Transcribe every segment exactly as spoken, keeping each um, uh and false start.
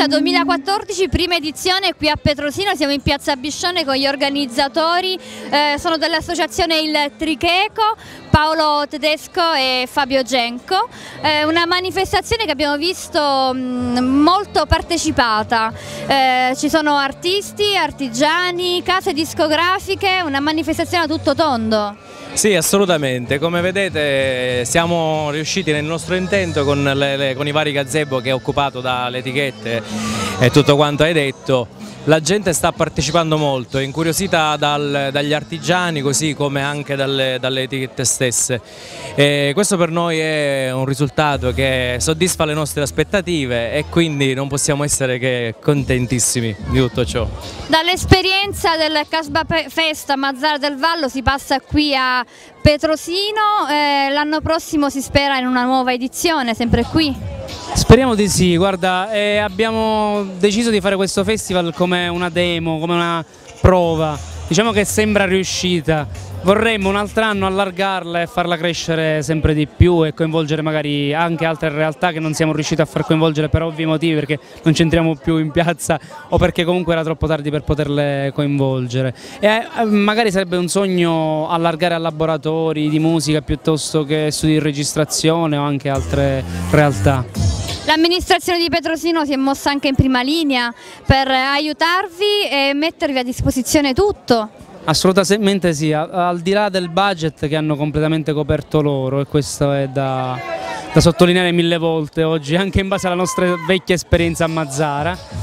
duemilaquattordici, prima edizione qui a Petrosino, siamo in piazza Biscione con gli organizzatori, eh, sono dell'associazione Il Tricheco, Paolo Tedesco e Fabio Genco, eh, una manifestazione che abbiamo visto mh, molto partecipata, eh, ci sono artisti, artigiani, case discografiche, una manifestazione a tutto tondo. Sì, assolutamente, come vedete siamo riusciti nel nostro intento con, le, le, con i vari gazebo che è occupato dalle etichette e tutto quanto hai detto. La gente sta partecipando molto, è incuriosita dal, dagli artigiani così come anche dalle, dalle etichette stesse. E questo per noi è un risultato che soddisfa le nostre aspettative e quindi non possiamo essere che contentissimi di tutto ciò. Dall'esperienza del Casba Fest a Mazzara del Vallo si passa qui a Petrosino, eh, l'anno prossimo si spera in una nuova edizione, sempre qui? Speriamo di sì, guarda, eh, abbiamo deciso di fare questo festival come una demo, come una prova, diciamo che sembra riuscita, vorremmo un altro anno allargarla e farla crescere sempre di più e coinvolgere magari anche altre realtà che non siamo riusciti a far coinvolgere per ovvi motivi, perché non ci entriamo più in piazza o perché comunque era troppo tardi per poterle coinvolgere. E eh, magari sarebbe un sogno allargare a laboratori di musica piuttosto che studi di registrazione o anche altre realtà. L'amministrazione di Petrosino si è mossa anche in prima linea per aiutarvi e mettervi a disposizione tutto. Assolutamente sì, al di là del budget che hanno completamente coperto loro, e questo è da, da sottolineare mille volte oggi, anche in base alla nostra vecchia esperienza a Mazzara.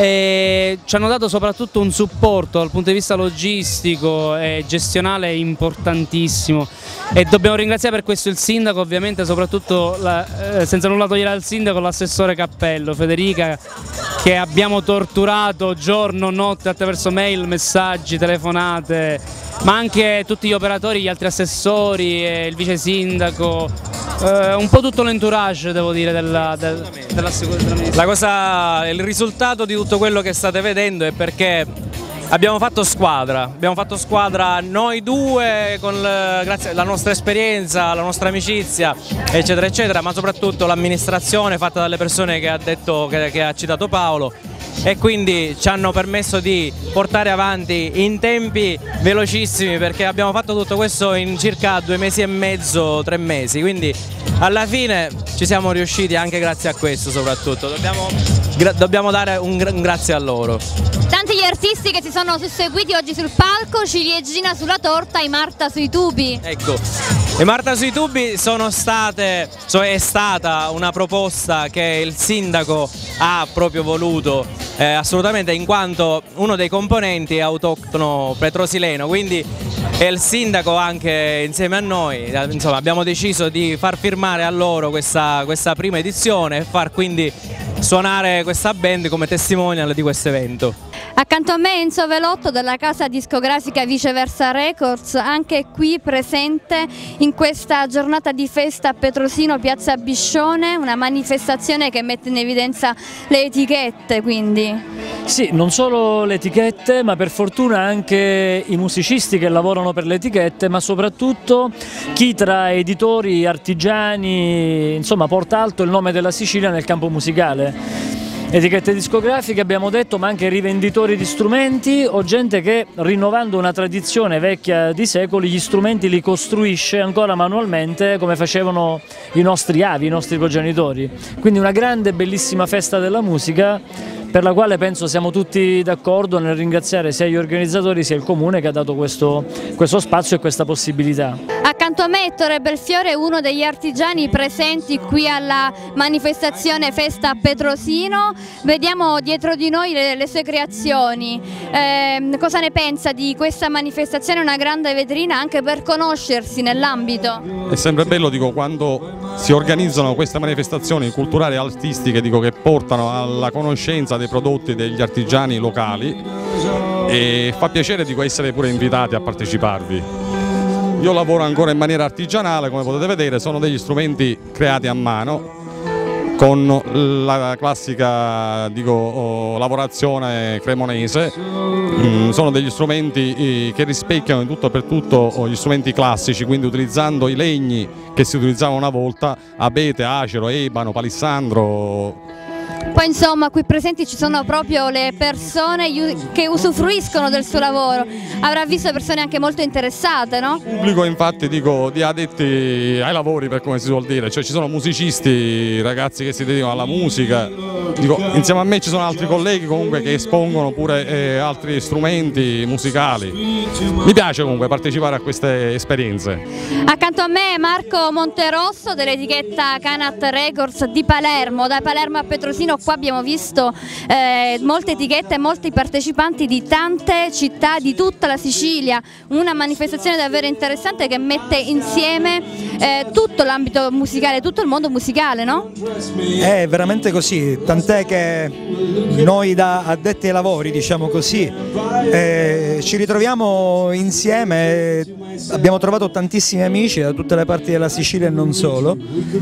E ci hanno dato soprattutto un supporto dal punto di vista logistico e gestionale importantissimo e dobbiamo ringraziare per questo il sindaco, ovviamente, soprattutto la, eh, senza nulla togliere al sindaco, l'assessore Cappello, Federica, che abbiamo torturato giorno, notte attraverso mail, messaggi, telefonate, ma anche tutti gli operatori, gli altri assessori, e il vice sindaco, eh, un po' tutto l'entourage, devo dire, della, del, della sicurezza. La cosa, il risultato di tutto quello che state vedendo è perché abbiamo fatto squadra, abbiamo fatto squadra noi due, con le, grazie alla nostra esperienza, alla nostra amicizia, eccetera eccetera, ma soprattutto l'amministrazione fatta dalle persone che ha detto, che, che ha citato Paolo, e quindi ci hanno permesso di portare avanti in tempi velocissimi, perché abbiamo fatto tutto questo in circa due mesi e mezzo, tre mesi, quindi alla fine ci siamo riusciti anche grazie a questo. Soprattutto dobbiamo, dobbiamo dare un, un grazie a loro. Tanti gli artisti che si sono susseguiti oggi sul palco, ciliegina sulla torta e Marta sui tubi. Ecco, e Marta sui tubi sono state, cioè è stata una proposta che il sindaco ha proprio voluto, eh, assolutamente, in quanto uno dei componenti è autoctono petrosileno, quindi è il sindaco anche insieme a noi, insomma abbiamo deciso di far firmare a loro questa, questa prima edizione e far quindi suonare questa band come testimonial di questo evento. Accanto a me Enzo Velotto della casa discografica Viceversa Records, anche qui presente in questa giornata di festa a Petrosino, piazza Biscione, una manifestazione che mette in evidenza le etichette, quindi. Sì, non solo le etichette, ma per fortuna anche i musicisti che lavorano per le etichette, ma soprattutto chi tra editori, artigiani, insomma porta alto il nome della Sicilia nel campo musicale. Etichette discografiche abbiamo detto, ma anche rivenditori di strumenti o gente che, rinnovando una tradizione vecchia di secoli, gli strumenti li costruisce ancora manualmente come facevano i nostri avi, i nostri progenitori. Quindi una grande e bellissima festa della musica, per la quale penso siamo tutti d'accordo nel ringraziare sia gli organizzatori sia il comune che ha dato questo, questo spazio e questa possibilità. Accanto a me Ettore Belfiore, uno degli artigiani presenti qui alla manifestazione Festa a Petrosino. Vediamo dietro di noi le, le sue creazioni. Eh, cosa ne pensa di questa manifestazione? Una grande vetrina anche per conoscersi nell'ambito. È sempre bello, dico, quando si organizzano queste manifestazioni culturali e artistiche, dico, che portano alla conoscenza dei prodotti degli artigiani locali, e fa piacere, dico, essere pure invitati a parteciparvi. Io lavoro ancora in maniera artigianale, come potete vedere, sono degli strumenti creati a mano con la classica, dico, lavorazione cremonese. Mm, sono degli strumenti che rispecchiano in tutto e per tutto gli strumenti classici, quindi utilizzando i legni che si utilizzavano una volta: abete, acero, ebano, palissandro. poi insomma qui presenti ci sono proprio le persone che usufruiscono del suo lavoro, avrà visto persone anche molto interessate, no? Il pubblico infatti dico di addetti ai lavori, per come si suol dire, cioè ci sono musicisti, ragazzi che si dedicano alla musica, dico, insieme a me ci sono altri colleghi comunque che espongono pure eh, altri strumenti musicali. Mi piace comunque partecipare a queste esperienze. Accanto a me Marco Monterosso dell'etichetta Canat Records di Palermo. Da Palermo a Petrosino qua abbiamo visto eh, molte etichette e molti partecipanti di tante città di tutta la Sicilia, una manifestazione davvero interessante che mette insieme eh, tutto l'ambito musicale, tutto il mondo musicale, no? È veramente così, tant'è che noi da addetti ai lavori, diciamo così, eh, ci ritroviamo insieme, abbiamo trovato tantissimi amici da tutte le parti della Sicilia e non solo.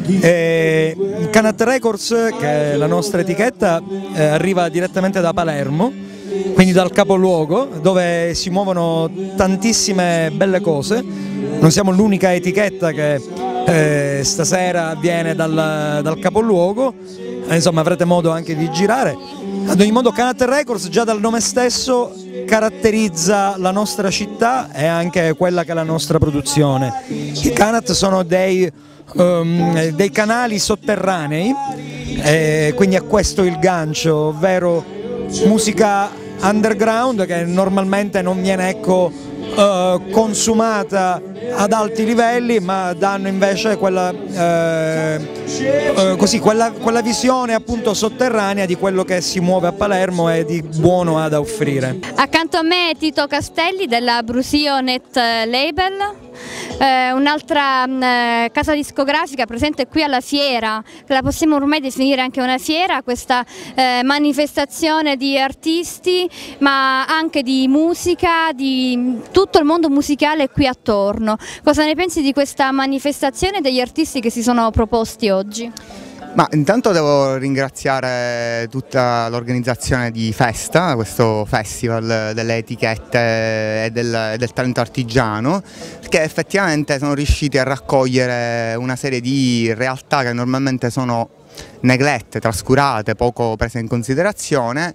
Eh, Canat Records, che è la nostra etichetta, eh, arriva direttamente da Palermo, quindi dal capoluogo, dove si muovono tantissime belle cose. Non siamo l'unica etichetta che eh, stasera viene dal, dal capoluogo, eh, insomma avrete modo anche di girare. Ad ogni modo Canat Records già dal nome stesso caratterizza la nostra città e anche quella che è la nostra produzione. I Canat sono dei, um, dei canali sotterranei, eh, quindi è questo il gancio, ovvero musica underground che normalmente non viene, ecco, uh, consumata ad alti livelli, ma danno invece quella, eh, eh, così, quella, quella visione appunto sotterranea di quello che si muove a Palermo e di buono ha da offrire. Accanto a me Tito Castelli della Brusio Net Label. Eh, un'altra eh, casa discografica presente qui alla fiera, che la possiamo ormai definire anche una fiera, questa eh, manifestazione di artisti ma anche di musica, di tutto il mondo musicale qui attorno. Cosa ne pensi di questa manifestazione e degli artisti che si sono proposti oggi? Ma intanto devo ringraziare tutta l'organizzazione di Festa, questo festival delle etichette e del, del talento artigiano, che effettivamente sono riusciti a raccogliere una serie di realtà che normalmente sono neglette, trascurate, poco prese in considerazione,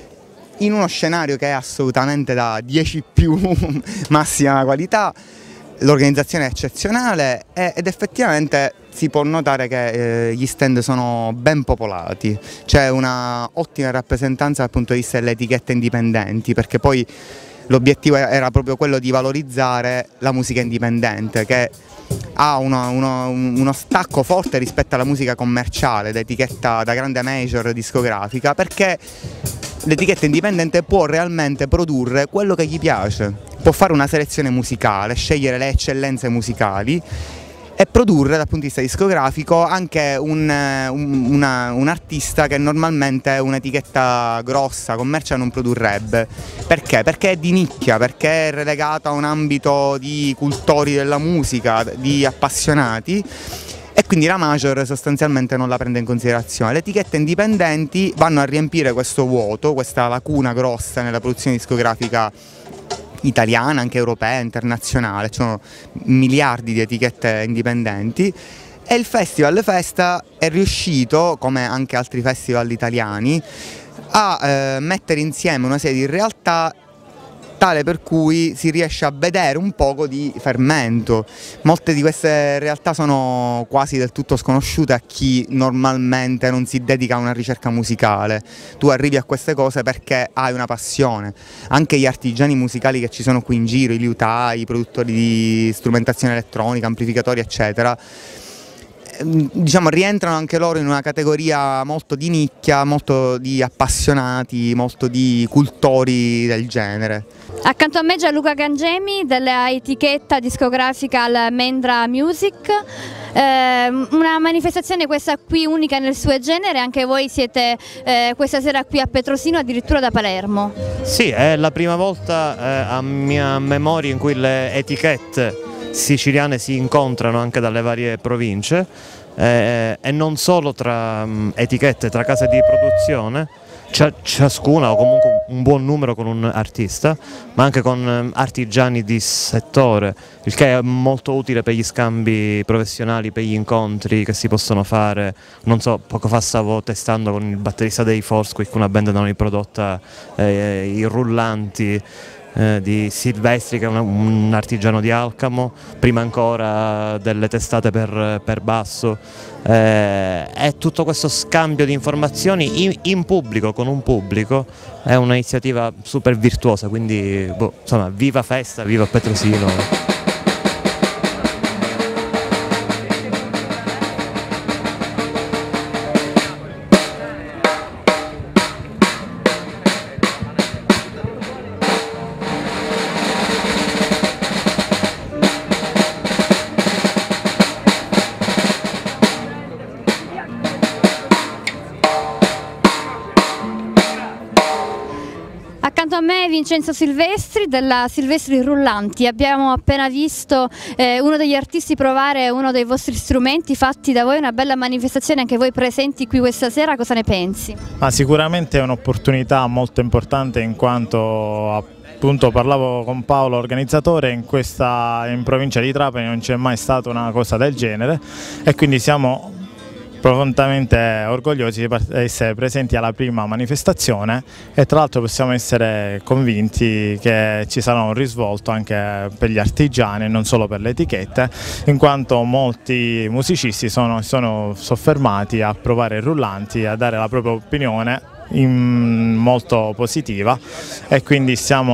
in uno scenario che è assolutamente da dieci più massima qualità. L'organizzazione è eccezionale ed effettivamente si può notare che eh, gli stand sono ben popolati, c'è una ottima rappresentanza dal punto di vista delle etichette indipendenti, perché poi l'obiettivo era proprio quello di valorizzare la musica indipendente, che ha uno, uno, uno stacco forte rispetto alla musica commerciale, da etichetta da grande major discografica, perché l'etichetta indipendente può realmente produrre quello che gli piace, può fare una selezione musicale, scegliere le eccellenze musicali e produrre dal punto di vista discografico anche un, un, una, un artista che normalmente un'etichetta grossa, commerciale non produrrebbe. Perché? Perché è di nicchia, perché è relegata a un ambito di cultori della musica, di appassionati, e quindi la major sostanzialmente non la prende in considerazione. Le etichette indipendenti vanno a riempire questo vuoto, questa lacuna grossa nella produzione discografica italiana, anche europea, internazionale. Ci sono miliardi di etichette indipendenti e il Festival Festa è riuscito, come anche altri festival italiani, a eh, mettere insieme una serie di realtà tale per cui si riesce a vedere un poco di fermento. Molte di queste realtà sono quasi del tutto sconosciute a chi normalmente non si dedica a una ricerca musicale. Tu arrivi a queste cose perché hai una passione. Anche gli artigiani musicali che ci sono qui in giro, i liutai, i produttori di strumentazione elettronica, amplificatori eccetera, diciamo rientrano anche loro in una categoria molto di nicchia, molto di appassionati, molto di cultori del genere. Accanto a me Gianluca Gangemi della etichetta discografica Almendra Music, eh, una manifestazione questa qui unica nel suo genere, anche voi siete eh, questa sera qui a Petrosino, addirittura da Palermo. Sì, è la prima volta eh, a mia memoria in cui le etichette siciliane si incontrano anche dalle varie province eh, e non solo tra um, etichette, tra case di produzione, ciascuna o comunque un buon numero con un artista, ma anche con artigiani di settore, il che è molto utile per gli scambi professionali, per gli incontri che si possono fare. Non so, poco fa stavo testando con il batterista dei Foursquare, una band da noi prodotta eh, i rullanti Eh, di Silvestri, che è un, un artigiano di Alcamo, prima ancora delle testate per, per basso, eh, e tutto questo scambio di informazioni in, in pubblico, con un pubblico, è un'iniziativa super virtuosa, quindi boh, insomma, viva Festa, viva Petrosino. Accanto a me Vincenzo Silvestri della Silvestri Rullanti. Abbiamo appena visto eh, uno degli artisti provare uno dei vostri strumenti fatti da voi, una bella manifestazione anche voi presenti qui questa sera, cosa ne pensi? Ah, sicuramente è un'opportunità molto importante, in quanto appunto parlavo con Paolo, organizzatore, in, questa, in provincia di Trapani non c'è mai stata una cosa del genere e quindi siamo profondamente orgogliosi di essere presenti alla prima manifestazione e tra l'altro possiamo essere convinti che ci sarà un risvolto anche per gli artigiani e non solo per le etichette, in quanto molti musicisti sono, sono soffermati a provare i rullanti, a dare la propria opinione in molto positiva e quindi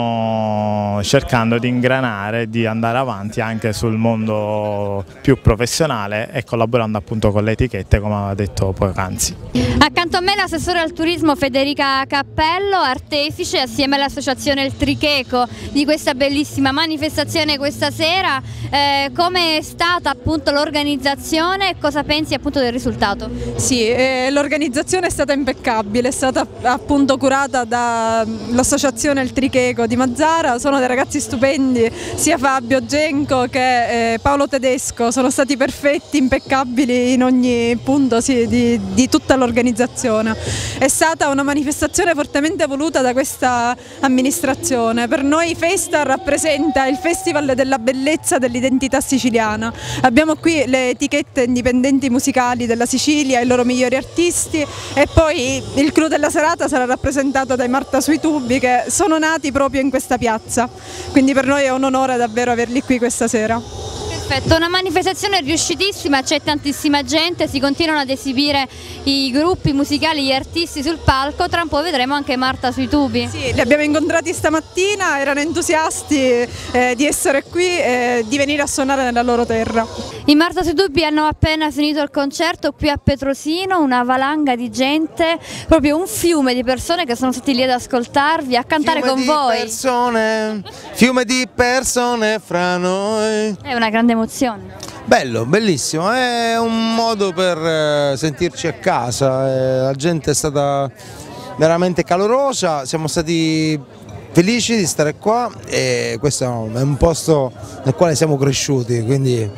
stiamo cercando di ingranare, di andare avanti anche sul mondo più professionale e collaborando appunto con le etichette, come aveva detto poc'anzi. Accanto a me l'assessore al turismo Federica Cappello, artefice assieme all'associazione Il Tricheco di questa bellissima manifestazione questa sera. Eh, come è stata appunto l'organizzazione e cosa pensi appunto del risultato? Sì, eh, l'organizzazione è stata impeccabile, è stata appunto curata dall'associazione Il Tricheco di Mazzara, sono dei ragazzi stupendi, sia Fabio Genco che eh, Paolo Tedesco, sono stati perfetti, impeccabili in ogni punto sì, di, di tutta l'organizzazione. È stata una manifestazione fortemente voluta da questa amministrazione. Per noi Festa rappresenta il festival della bellezza dell'identità siciliana. Abbiamo qui le etichette indipendenti musicali della Sicilia, i loro migliori artisti e poi il clou della serata sarà rappresentato dai Marta sui Tubi, che sono nati proprio in questa piazza, quindi per noi è un onore davvero averli qui questa sera. Perfetto, una manifestazione riuscitissima, c'è tantissima gente, si continuano ad esibire i gruppi musicali, gli artisti sul palco, tra un po' vedremo anche Marta sui Tubi. Sì, li abbiamo incontrati stamattina, erano entusiasti eh, di essere qui e di venire a suonare nella loro terra. I Marta sui Tubi hanno appena finito il concerto qui a Petrosino, una valanga di gente, proprio un fiume di persone che sono stati lì ad ascoltarvi, a cantare fiume con di voi. Persone, fiume di persone fra noi. È una grande emozione. Bello, bellissimo, è un modo per sentirci a casa, la gente è stata veramente calorosa, siamo stati felici di stare qua e questo è un posto nel quale siamo cresciuti, quindi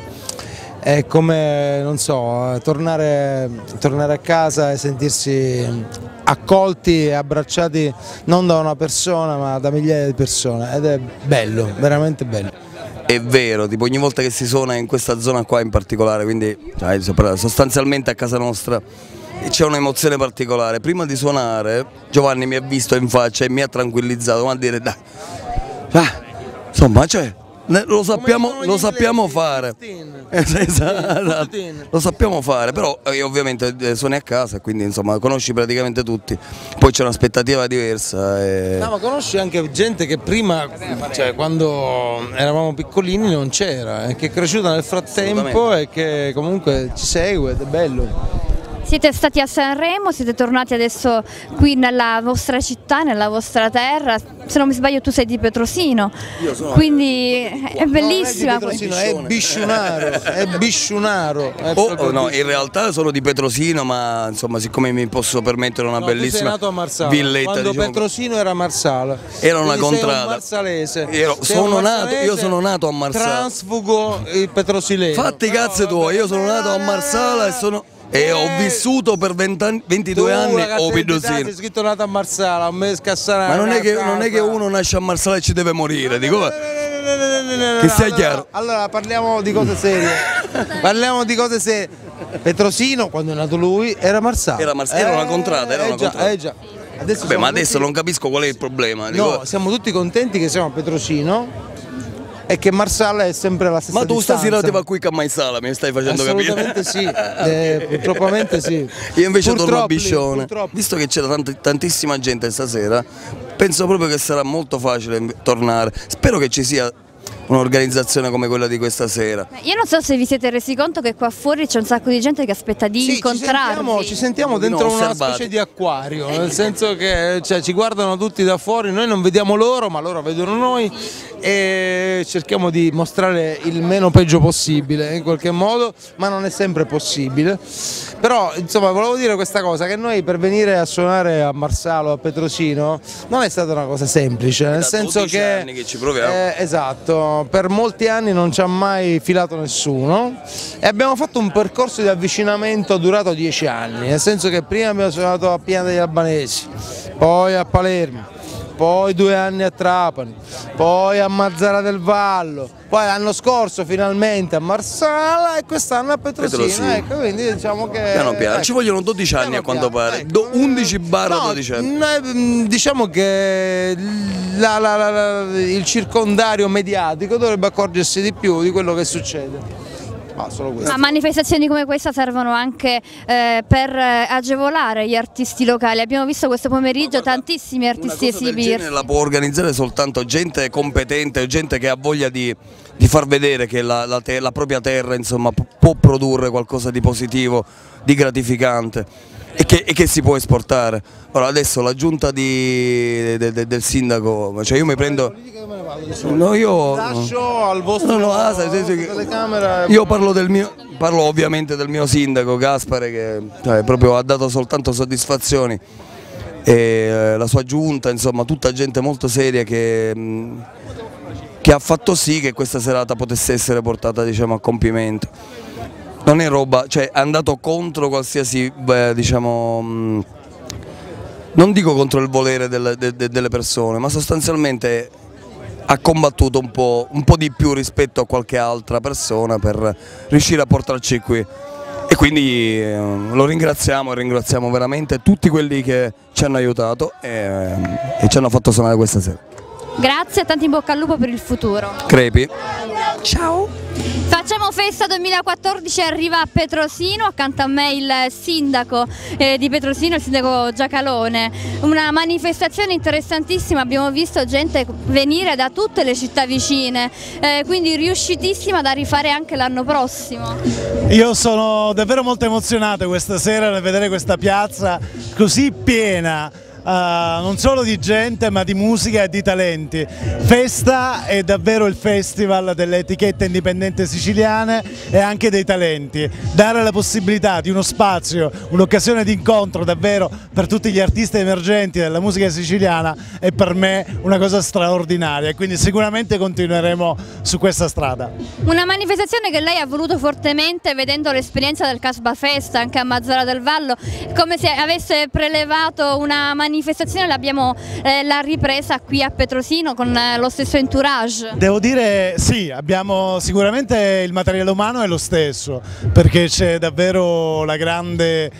è come, non so, tornare, tornare a casa e sentirsi accolti e abbracciati non da una persona ma da migliaia di persone ed è bello, veramente bello. È vero, tipo ogni volta che si suona in questa zona qua in particolare, quindi cioè, sostanzialmente a casa nostra c'è un'emozione particolare. Prima di suonare Giovanni mi ha visto in faccia e mi ha tranquillizzato a dire dai, ah, insomma cioè, lo sappiamo, lo sappiamo fare, esatto, lo sappiamo fare, però eh, ovviamente suoni a casa, quindi insomma conosci praticamente tutti, poi c'è un'aspettativa diversa. E... No, ma conosci anche gente che prima, cioè quando eravamo piccolini non c'era, eh, che è cresciuta nel frattempo e che comunque ci segue ed è bello. Siete stati a Sanremo, siete tornati adesso qui nella vostra città, nella vostra terra, se non mi sbaglio tu sei di Petrosino, quindi è bellissima. No, non è di Petrosino, è Bisciunaro, è Bisciunaro. È oh, oh, no, in realtà sono di Petrosino, ma insomma siccome mi posso permettere una no, bellissima nato a Marsala, villetta. Quando diciamo, Petrosino era Marsala. Era una contrada. Sei un marsalese. Ero, sono un nato, io sono nato a Marsala. Transfugo il petrosilese. Fatti i cazzi tuoi, io sono nato a Marsala e sono... E ho vissuto per ventidue anni a Pedrosino. Sei scritto nato a Marsala, a me scassare. Ma non è, che, non è che uno nasce a Marsala e ci deve morire, dico, che sia allora, chiaro. Allora parliamo di cose serie. Parliamo di cose serie. Petrosino, quando è nato lui, era Marsala. Era, Marsala, era una contrada, era eh una già, contrada. Eh già. Adesso Beh, ma adesso tutti... non capisco qual è il problema. Dico... No, siamo tutti contenti che siamo a Petrosino e che Marsala è sempre la stessa Ma tu distanza. stasera ti va qui a Maisala, mi stai facendo Assolutamente capire? Assolutamente sì, eh, purtroppo sì. Io invece purtroppo, torno a Biscione. Purtroppo. Visto che c'era tantissima gente stasera, penso proprio che sarà molto facile tornare. Spero che ci sia un'organizzazione come quella di questa sera. Io non so se vi siete resi conto che qua fuori c'è un sacco di gente che aspetta di sì, incontrarvi. Ci sentiamo, ci sentiamo dentro no, una specie di acquario, nel senso che cioè, ci guardano tutti da fuori, noi non vediamo loro, ma loro vedono noi e cerchiamo di mostrare il meno peggio possibile in qualche modo, ma non è sempre possibile. Però insomma volevo dire questa cosa, che noi per venire a suonare a Marsala o a Petrosino non è stata una cosa semplice, nel senso che, anni che ci proviamo. Eh, esatto, per molti anni non ci ha mai filato nessuno e abbiamo fatto un percorso di avvicinamento durato dieci anni, nel senso che prima abbiamo suonato a Piana degli Albanesi, poi a Palermo, poi due anni a Trapani, poi a Mazzara del Vallo, poi l'anno scorso finalmente a Marsala e quest'anno a Petrosino. Petrosino. Ecco, quindi diciamo che Piano piano, ecco, ci vogliono dodici anni a quanto piano, pare, ecco. undici barra No, dodici anni. noi, diciamo che la, la, la, la, il circondario mediatico dovrebbe accorgersi di più di quello che succede. Ah, solo questo. Ma manifestazioni come questa servono anche eh, per eh, agevolare gli artisti locali. Abbiamo visto questo pomeriggio tantissimi artisti Una cosa del esibirsi. genere la può organizzare soltanto gente competente, gente che ha voglia di, di far vedere che la, la, te, la propria terra insomma, può produrre qualcosa di positivo, di gratificante e che, e che si può esportare. Ora adesso la giunta di, de, de, del sindaco, cioè io mi prendo... No, io... Lascio al vostro no, no, ah, sai, sai, sai, telecamera. Io parlo del mio... Parlo ovviamente del mio sindaco Gaspare che cioè, proprio ha dato soltanto soddisfazioni e eh, la sua giunta, insomma tutta gente molto seria che, mh, che ha fatto sì che questa serata potesse essere portata diciamo, a compimento. Non è roba, cioè è andato contro qualsiasi, beh, diciamo, mh, non dico contro il volere delle, de, de, delle persone, ma sostanzialmente ha combattuto un po', un po' di più rispetto a qualche altra persona per riuscire a portarci qui e quindi eh, lo ringraziamo e ringraziamo veramente tutti quelli che ci hanno aiutato e, e ci hanno fatto suonare questa sera. Grazie e tanti in bocca al lupo per il futuro. Crepi. Ciao. Facciamo festa duemilaquattordici, arriva a Petrosino, accanto a me il sindaco eh, di Petrosino, il sindaco Giacalone. Una manifestazione interessantissima, abbiamo visto gente venire da tutte le città vicine, eh, quindi riuscitissima da rifare anche l'anno prossimo. Io sono davvero molto emozionato questa sera nel vedere questa piazza così piena. Uh, non solo di gente ma di musica e di talenti. Festa è davvero il festival delle etichette indipendenti siciliane e anche dei talenti. Dare la possibilità di uno spazio, un'occasione di incontro davvero per tutti gli artisti emergenti della musica siciliana è per me una cosa straordinaria e quindi sicuramente continueremo su questa strada. Una manifestazione che lei ha voluto fortemente vedendo l'esperienza del Casba Fest anche a Mazzara del Vallo, come se avesse prelevato una manifestazione manifestazione l'abbiamo eh, la ripresa qui a Petrosino con eh, lo stesso entourage. Devo dire sì, abbiamo sicuramente il materiale umano è lo stesso perché c'è davvero la grande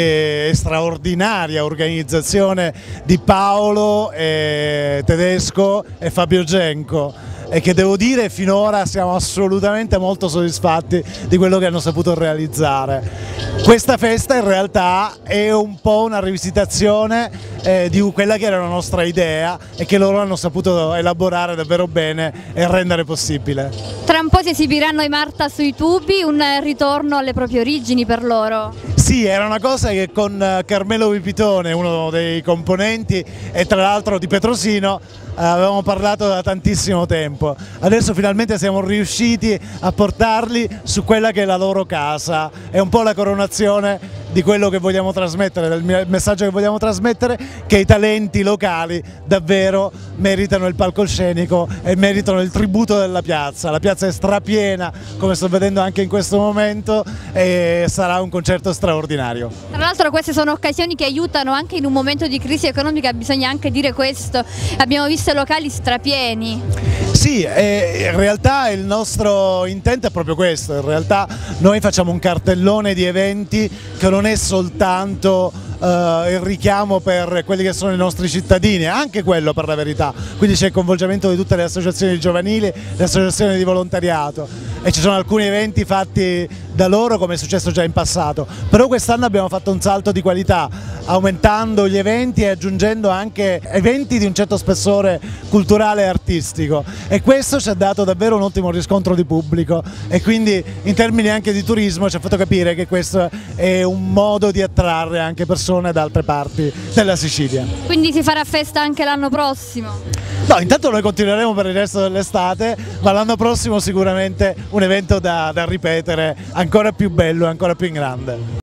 e straordinaria organizzazione di Paolo eh, Tedesco e Fabio Genco e che devo dire finora siamo assolutamente molto soddisfatti di quello che hanno saputo realizzare. Questa festa in realtà è un po' una rivisitazione eh, di quella che era la nostra idea e che loro hanno saputo elaborare davvero bene e rendere possibile. Tra un po' si esibiranno i Marta sui tubi, un ritorno alle proprie origini per loro. Sì, era una cosa che con Carmelo Vipitone, uno dei componenti e tra l'altro di Petrosino, avevamo parlato da tantissimo tempo. Adesso finalmente siamo riusciti a portarli su quella che è la loro casa, è un po' la coronazione di quello che vogliamo trasmettere, del messaggio che vogliamo trasmettere, che i talenti locali davvero meritano il palcoscenico e meritano il tributo della piazza. La piazza è strapiena, come sto vedendo anche in questo momento, e sarà un concerto straordinario. Tra l'altro queste sono occasioni che aiutano anche in un momento di crisi economica, bisogna anche dire questo, abbiamo visto locali strapieni. Sì, in realtà il nostro intento è proprio questo, in realtà noi facciamo un cartellone di eventi che non è soltanto uh, il richiamo per quelli che sono i nostri cittadini, anche quello per la verità, quindi c'è il coinvolgimento di tutte le associazioni giovanili, le associazioni di volontariato e ci sono alcuni eventi fatti da loro come è successo già in passato, però quest'anno abbiamo fatto un salto di qualità aumentando gli eventi e aggiungendo anche eventi di un certo spessore culturale e artistico e questo ci ha dato davvero un ottimo riscontro di pubblico e quindi in termini anche di turismo ci ha fatto capire che questo è un modo di attrarre anche persone da altre parti della Sicilia. Quindi si farà festa anche l'anno prossimo? No, intanto noi continueremo per il resto dell'estate, ma l'anno prossimo sicuramente un evento da, da ripetere ancora più bello e ancora più in grande.